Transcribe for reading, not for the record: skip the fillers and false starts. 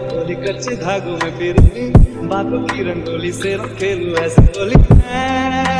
होली कच्चे धागों में फिरूंगी, बातों की रंगोली से खेलूं ऐसे होली।